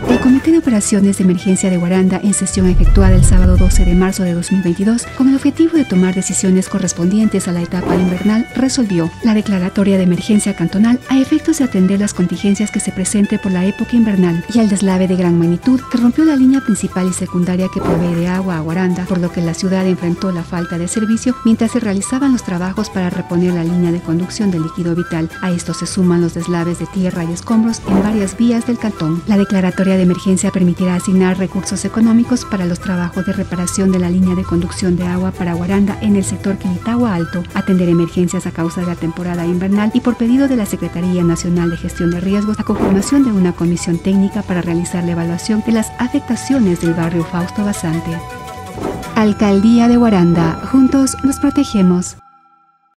El Comité de Operaciones de Emergencia de Guaranda, en sesión efectuada el sábado 12 de marzo de 2022, con el objetivo de tomar decisiones correspondientes a la etapa invernal, resolvió la declaratoria de emergencia cantonal a efectos de atender las contingencias que se presenten por la época invernal y al deslave de gran magnitud que rompió la línea principal y secundaria que provee de agua a Guaranda, por lo que la ciudad enfrentó la falta de servicio mientras se realizaban los trabajos para reponer la línea de conducción de líquido vital. A esto se suman los deslaves de tierra y escombros en varias vías del cantón. La declaratoria de emergencia permitirá asignar recursos económicos para los trabajos de reparación de la línea de conducción de agua para Guaranda en el sector Quilitagua Alto, atender emergencias a causa de la temporada invernal y, por pedido de la Secretaría Nacional de Gestión de Riesgos, la conformación de una comisión técnica para realizar la evaluación de las afectaciones del barrio Fausto Basante. Alcaldía de Guaranda, juntos nos protegemos.